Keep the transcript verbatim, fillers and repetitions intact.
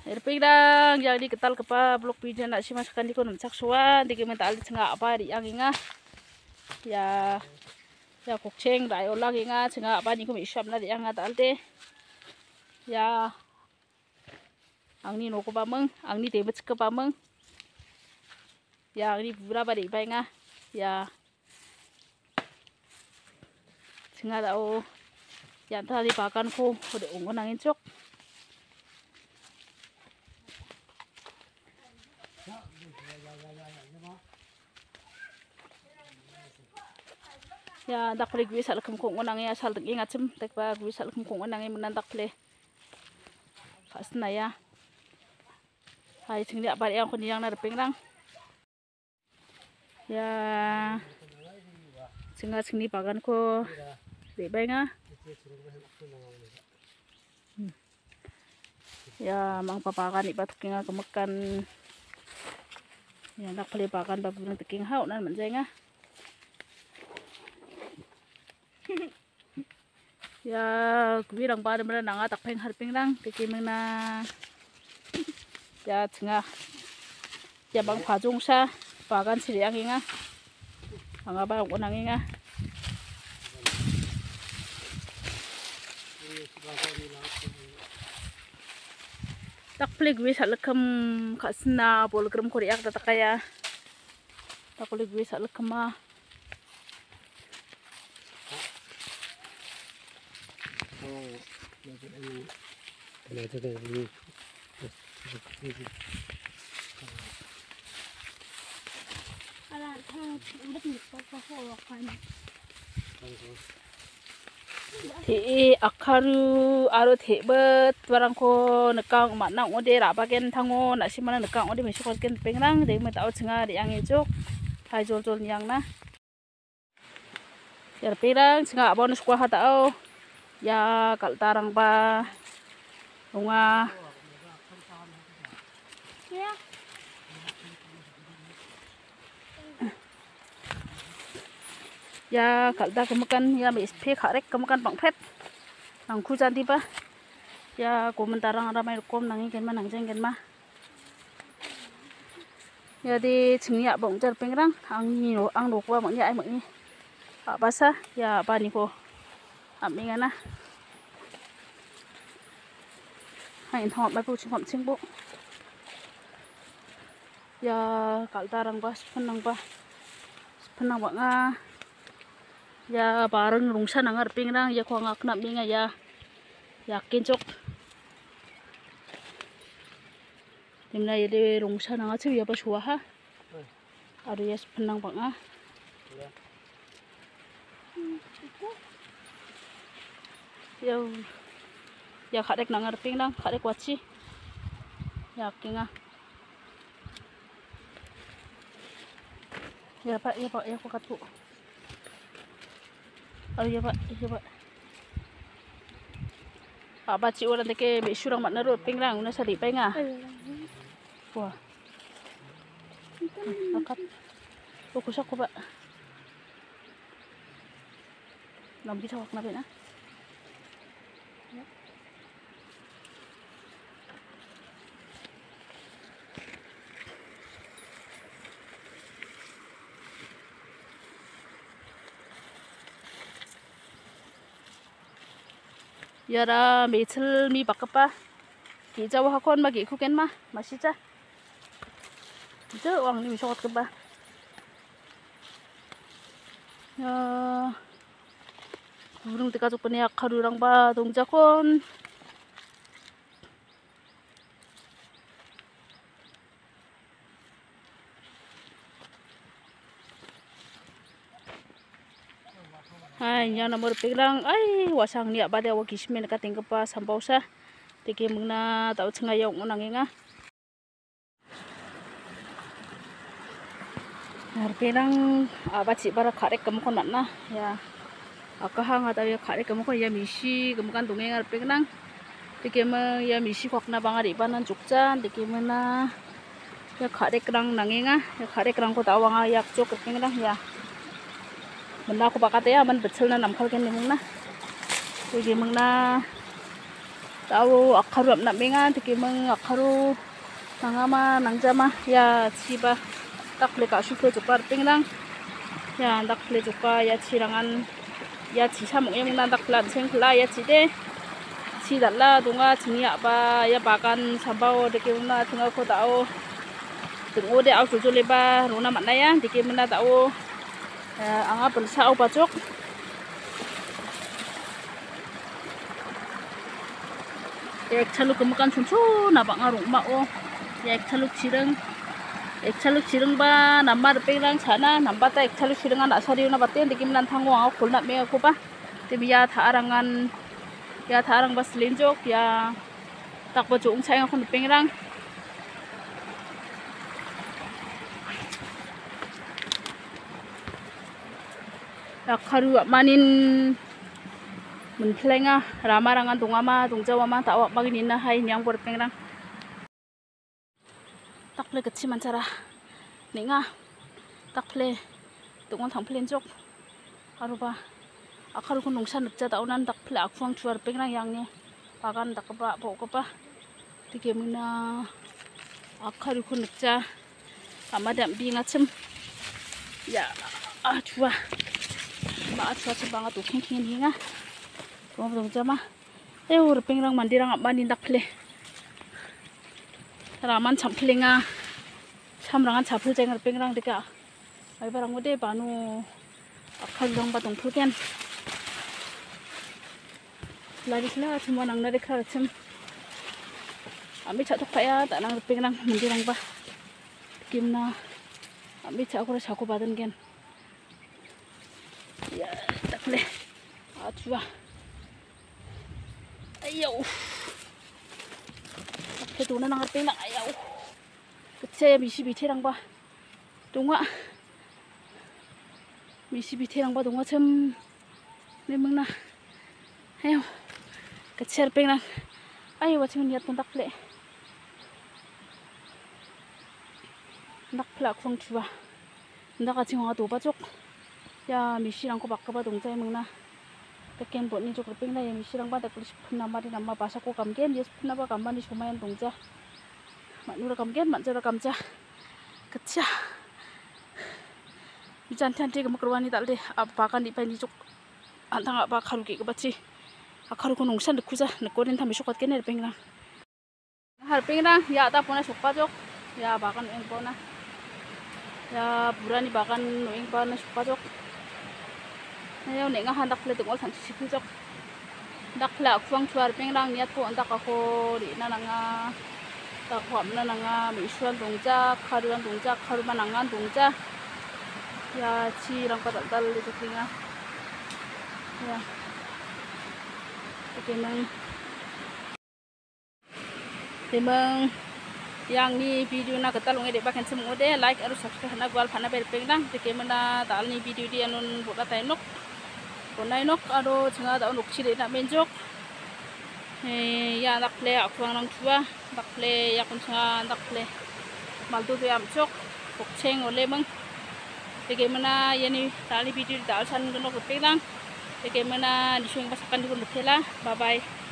Erping yang diketal kepa blok video nak si masukkan di konon saksuan di kemen tali cengak apa di yang inga ya ya kucing dah olah inga cengak apa ni kami isap na di yang atal te ya ang ni noko pameng ang ni tebet ke pameng ya ang ni berapa di inga ya cengak tau yang tadi pakan ko udah unggun angin cok. Ya dak pale gue sal kem kong onang ya sal tek ingat sem tek ba gue sal kem kong onang ya menan dak pale kasna ya hai sing dia pare yang kon yang na repeng rang ya singa sing ni pagan ko de benga ya mang papakan ipat kinga kemekan ya dak pale pakan babu nang teking hau nan menjenga ya gue rang pada mana nang atak peng harping rang tiki mena ya tengah ya bang pajung sa pagan siriang inga bang apa unang inga tak peli gue salekam kasna bol gram koriak tatakaya tak peli gue salekam ah Ti akaru aro tebet barang ko nekang makna ode rabagen tango nak si mana nekang ode mesok ken pengrang de meta cenga de yang ejok hai jol jol yang na ya pirang cenga bonus kuah tau ya kal tarang ba bunga ya ya kalda kemakan ya mis pe karek kemakan bang pet nang ku janti ba ya komentarang ramai kom nang ken ma nang jeng ken ma ya di cengya bong jar pengrang ang ni no ang no kwa mang ya ai mang ni apa sa ya apa ni ko amingana hai thot mai pu chom ching bu ya kalda rang ba spenang ba spenang ba nga ya bareng rungsa nangar pingrang ya ko ngak na minga ya yakin cok dimna ya de rungsa nanga chu ya ba suwa ha aru ya penang banga ya ya kadek nangar pingrang kadek wachi yakin ah ya pak ya pak ya ko katu oh iya pak, iya pak. Pak baci orang teke besurang mak narut pingrang una sari penga. Wah. Akat. Fokus aku pak. Nam kita wak nabe na. Yara metel mi bakapa ki jawa hakon magi kuken ma masija je wang ni misot ke ba ya burung tika tuk penia karurang ba dong jakon hai yang nomor pegang ai wasang ni abade wa kismen ka tingka pa sampausa tiki mengna tau cenga yang unang inga har pegang abaci bara karek kamu kon na ya akahang atau ya karek kamu kon ya misi kamu kan tungeng har pegang tiki me ya misi kokna bangari banan jukjan tiki mena ya karek rang nanginga ya karek rang ko tawanga yak cok pegang ya mena aku pakat ya man betul na namkal ken mengna jadi mengna tahu akaru amna menga tiki meng akaru nangama nangjama ya ciba tak leka syukur jupar pingrang ya tak le jupa ya cirangan ya cisamung yang nandak lan sengkla ya cide ci dalla dunga cingya ba ya bakan sambau tiki mena tengah ko tahu tengah de au tuju leba runa mana ya tiki mena tahu anga belsa au bacok ek chaluk kemakan sunsu nabak ngarung mao ya ek chaluk cireng ek chaluk cireng ba namar pelang sana nambata ek chaluk cireng anak sariu na baten dikim nan thango ang khol na me ko ba tibia tharangan ya tharang bas linjok ya tak bojo ung chang khon pengrang ya kharu manin menflenga ramarangan tungama tungjawa ma tawak maginin na hai nyang bor pengrang takle kecil mancara nenga takle tungon thangplen jok aruba akaru kun nungsa nukja taunan takple akfuang chuar pengrang yangnya bagan takba pokokpa tigemina akaru kun nukja amadam bi ngacem ya ah chua ba chua chebanga tuking king hinga Kau jama, eh ur pengrang mandirang abani dakple, raman camplinga, samrangan campil cengar pengrang deka, ay barang ude banu, akal dong batong pulken, lari sila semua nang nari keracem, ambil catok paya tak nang pengrang mandirang ba, gimna, ambil cakura cakup badan gen, ya dakple, acua. Ayaw. Ito na nangarapin na ayaw. Kasi misi-biti lang ba? Tunga. Misi-biti lang ba? Tunga sem. Memang na. Ayaw. Kasi harapin lang. Ayaw. Wacim niat pun takple. Takple ako ang chua. Nakacing mga tupa chok. Ya misi lang ko baka ba tungsa memang na. Tekem buat ni cukup pingla yang misirang pada kulis nama di nama bahasa ko kamgen dia nama kamban di sumayan tungja mak nura kamgen mak jara kamja kecah bijan tanti kemakruani tak deh apa kan di pani cuk antang apa kalu ke kebaci akaru ko nungsan dekuja nekorin tam besok kene pingla har pingla ya ta puna sukpa jok ya bahkan eng pona ya burani bahkan eng pona sukpa jok Ayaw nih nggak hendak lihat ngol sanci sipil jok, dak lah kuang cuar pengrang niat ko antak ako di na nanga, tak kuam na nanga misuan dongja, karuan dongja, karuman nangan dongja, ya cirang patal dal itu klinga, ya, oke meng, temeng, yang ni video na ketalung edek bakan semua deh like harus subscribe na gual pana berpengrang, oke mana tal ni video dia nun buat tainok. Konai nok ado cenga da nok chile na menjok eh ya dakle akuang nang tua dakle ya kun cenga dakle maltu tu am chok kokcheng ole mang bagaimana yani tali video da san gono ko pelang bagaimana disuing pasakan di kun bethela bye bye.